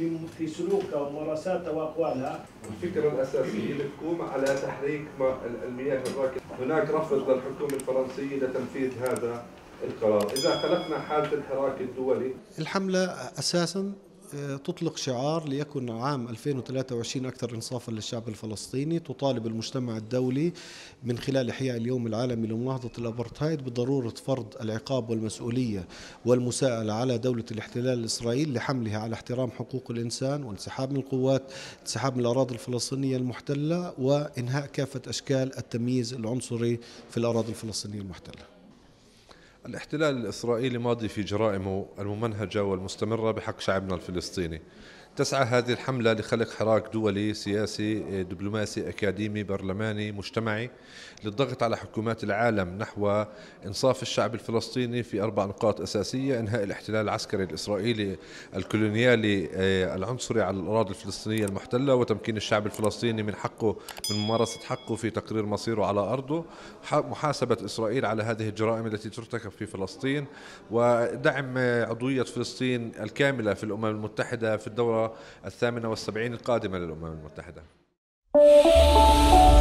في سلوكها وممارساتها واقوالها. الفكرة الأساسية بتقوم على تحريك المياه الراكدة. هناك رفض للحكومة الفرنسية لتنفيذ هذا القرار. إذا خلقنا حالة الحراك الدولي، الحملة أساساً تطلق شعار ليكن عام 2023 أكثر إنصافاً للشعب الفلسطيني، تطالب المجتمع الدولي من خلال إحياء اليوم العالمي لمناهضة الأبرتايد بضرورة فرض العقاب والمسؤولية والمساءلة على دولة الاحتلال الإسرائيلي لحملها على احترام حقوق الإنسان وانسحاب من القوات، انسحاب من الأراضي الفلسطينية المحتلة، وإنهاء كافة أشكال التمييز العنصري في الأراضي الفلسطينية المحتلة. الاحتلال الإسرائيلي ماضي في جرائمه الممنهجة والمستمرة بحق شعبنا الفلسطيني. تسعى هذه الحملة لخلق حراك دولي سياسي دبلوماسي أكاديمي برلماني مجتمعي للضغط على حكومات العالم نحو إنصاف الشعب الفلسطيني في 4 نقاط أساسية: إنهاء الاحتلال العسكري الإسرائيلي الكولونيالي العنصري على الأراضي الفلسطينية المحتلة، وتمكين الشعب الفلسطيني من ممارسة حقه في تقرير مصيره على أرضه، محاسبة إسرائيل على هذه الجرائم التي ترتكب في فلسطين، ودعم عضوية فلسطين الكاملة في الأمم المتحدة في الدورة 78 القادمة للأمم المتحدة.